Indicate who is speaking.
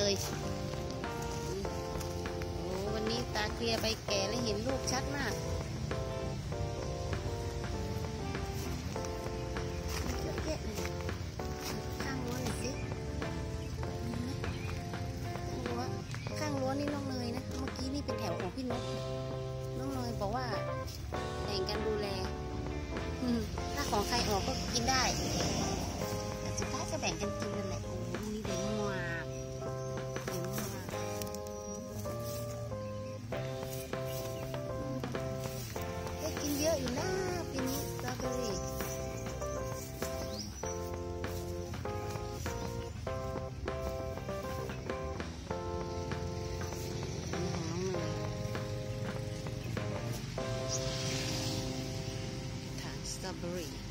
Speaker 1: เลยโอ้วันนี้ตาเคลียร์ใบแก่และเห็นลูกชัดมากเยอะแยะเลยข้างรั้วหน่อยสิข้างรั้วนี่น้องเนยนะเมื่อกี้นี่เป็นแถวของพี่นกน้องเนยบอกว่าแบ่งกันดูแลถ้าของใครออกก็กินได้แต่สุดท้ายจะแบ่งกันกินนั่นแหละโอ้นี่เด็กมากได้กินเยอะอยู่นะปีนี้สตรอเบอรี่สตรอเบอรี่